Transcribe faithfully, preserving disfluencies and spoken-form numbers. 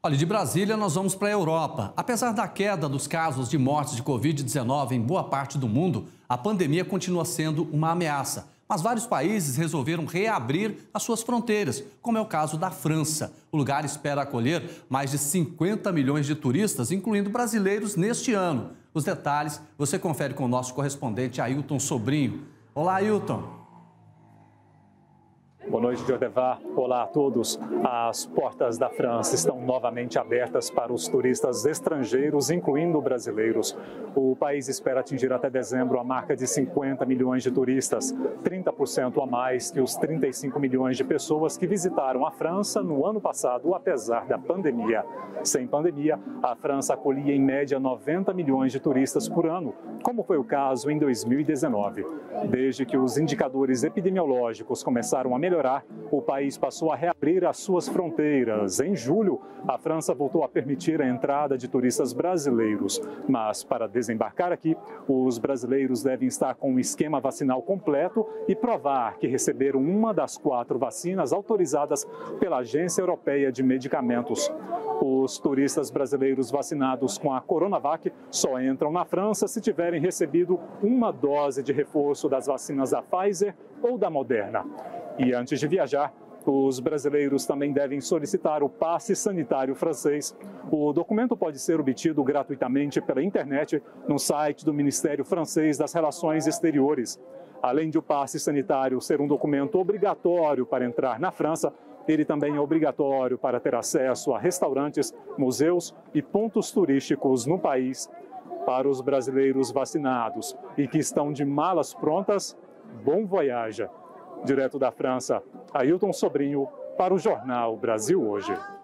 Olha, de Brasília nós vamos para a Europa. Apesar da queda dos casos de mortes de covid dezenove em boa parte do mundo, a pandemia continua sendo uma ameaça. Mas vários países resolveram reabrir as suas fronteiras, como é o caso da França. O lugar espera acolher mais de cinquenta milhões de turistas, incluindo brasileiros, neste ano. Os detalhes você confere com o nosso correspondente Ailton Sobrinho. Olá, Ailton. Boa noite, Jodevar. Olá a todos. As portas da França estão novamente abertas para os turistas estrangeiros, incluindo brasileiros. O país espera atingir até dezembro a marca de cinquenta milhões de turistas, trinta por cento a mais que os trinta e cinco milhões de pessoas que visitaram a França no ano passado, apesar da pandemia. Sem pandemia, a França acolhia em média noventa milhões de turistas por ano, como foi o caso em dois mil e dezenove. Desde que os indicadores epidemiológicos começaram a melhorar, o país passou a reabrir as suas fronteiras. Em julho, a França voltou a permitir a entrada de turistas brasileiros. Mas, para desembarcar aqui, os brasileiros devem estar com o esquema vacinal completo e provar que receberam uma das quatro vacinas autorizadas pela Agência Europeia de Medicamentos. Os turistas brasileiros vacinados com a Coronavac só entram na França se tiverem recebido uma dose de reforço das vacinas da Pfizer ou da Moderna. E antes de viajar, os brasileiros também devem solicitar o passe sanitário francês. O documento pode ser obtido gratuitamente pela internet no site do Ministério Francês das Relações Exteriores. Além de o passe sanitário ser um documento obrigatório para entrar na França, ele também é obrigatório para ter acesso a restaurantes, museus e pontos turísticos no país. Para os brasileiros vacinados e que estão de malas prontas, bom voyage! Direto da França, Ailton Sobrinho, para o Jornal Brasil Hoje.